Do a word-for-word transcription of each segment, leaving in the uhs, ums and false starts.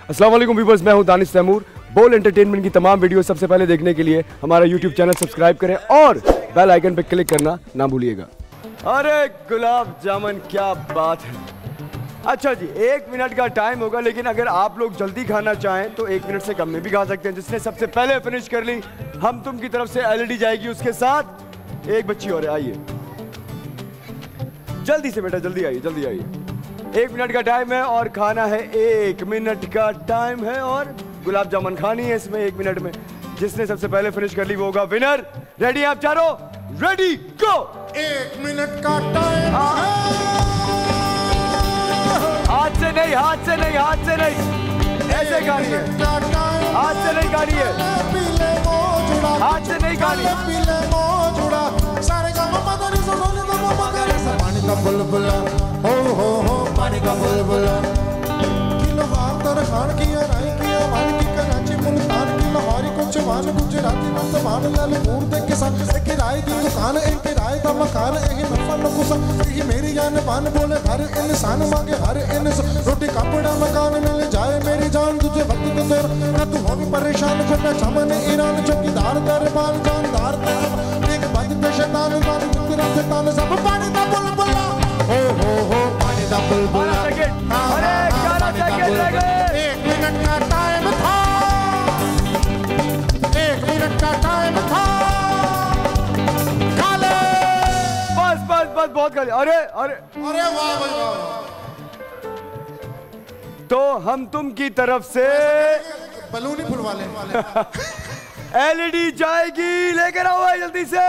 अस्सलाम वालेकुम व्यूअर्स, मैं हूं दानिश तैमूर। बोल एंटरटेनमेंट की तमाम वीडियो सबसे पहले देखने के लिए हमारा यूट्यूब चैनल सब्सक्राइब करें और बेल आइकन पर क्लिक करना ना भूलिएगा। अरे गुलाब जामुन, क्या बात है। अच्छा जी, एक मिनट का टाइम होगा, लेकिन अगर आप लोग जल्दी खाना चाहें तो एक मिनट से कम में भी खा सकते हैं। जिसने सबसे पहले फिनिश कर ली, हम तुम की तरफ से एलईडी जाएगी, उसके साथ एक बच्ची और है। आइए जल्दी से बेटा, जल्दी आइए, जल्दी आइए। एक मिनट का टाइम है और खाना है, एक मिनट का टाइम है और गुलाब जामुन खानी है इसमें एक मिनट में। जिसने सबसे पहले फिनिश कर ली वो होगा विनर। रेडी हैं आप चारों? Ready go. एक मिनट का टाइम है। हाथ से नहीं, हाथ से नहीं, हाथ से नहीं, ऐसे खानी है। हाथ से नहीं खानी है, हाथ से नहीं खानी। पानी का बुलबुला हो हो हो, पानी का बुलबुला। किलो हाथ तर खान किया राई किया मान की कराची मुल्तान की लाहौरी कुछ मान गुजराती नंद मान लाल मूर दे के संग से किराए की दुकान एक किराए का मकान यही नफा न कुसा यही मेरी जान पान बोले हर इंसान मांगे हर इंसान रोटी कपड़ा मकान मिल जाए मेरी जान तुझे वक्त तो देर न तू हो भी परेशान को मैं सामने ईरान चौकीदार दरबार जानदार तेरा एक बात पे शैतान मान तेरा शैतान सब पानी का बुलबुला हो हो हो, पानी का बुलबुला। अरे ग्यारह सेकंड रह गए। एक मिनट का टाइम था, एक मिनट का टाइम था। खा ले। बस बस बस, बहुत खा लिया। अरे अरे अरे वाह भाई वाह। तो हम तुम की तरफ से बलून ही फुलवा ले। एलईडी जाएगी, लेकर आओ जल्दी से।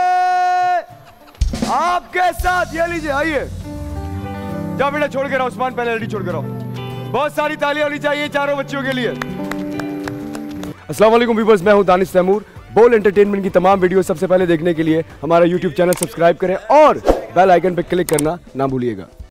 आपके साथ ये लीजिए, आइए। जाओ बेटा, छोड़ के रहो उस्मान, पहले एलईडी छोड़ के रहो। बहुत सारी तालियां होनी चाहिए चारों बच्चियों के लिए। अस्सलाम वालेकुम व्यूअर्स, मैं हूं दानिश तैमूर। बोल एंटरटेनमेंट की तमाम वीडियो सबसे पहले देखने के लिए हमारा यूट्यूब चैनल सब्सक्राइब करें और बेल आइकन पर क्लिक करना ना भूलिएगा।